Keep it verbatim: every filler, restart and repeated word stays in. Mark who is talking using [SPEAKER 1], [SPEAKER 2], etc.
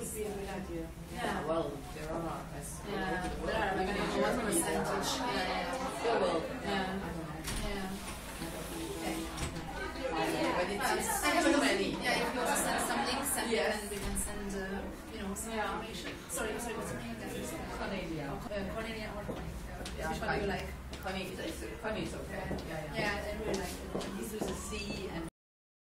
[SPEAKER 1] would be a good idea.
[SPEAKER 2] Yeah, yeah. Well, there are archives.
[SPEAKER 1] Yeah, there are, like, I don't know what percentage. Yeah, yeah.
[SPEAKER 2] Oh, well,
[SPEAKER 1] yeah.
[SPEAKER 2] Yeah.
[SPEAKER 1] Okay.
[SPEAKER 2] Yeah. But it's, it's
[SPEAKER 1] I have
[SPEAKER 2] too
[SPEAKER 1] no,
[SPEAKER 2] many.
[SPEAKER 1] Yeah, if you want to send some links and
[SPEAKER 2] yes.
[SPEAKER 1] then we can send, uh, you know, some
[SPEAKER 2] yeah.
[SPEAKER 1] information. Sorry, sorry, what's your name again?
[SPEAKER 2] Cornelia.
[SPEAKER 1] Uh, Cornelia or Cornelia.
[SPEAKER 2] Yeah,
[SPEAKER 1] which one do you like?
[SPEAKER 2] Connie is, Connie is okay. Yeah, yeah.
[SPEAKER 1] Yeah, I really like it.
[SPEAKER 2] He's with a C and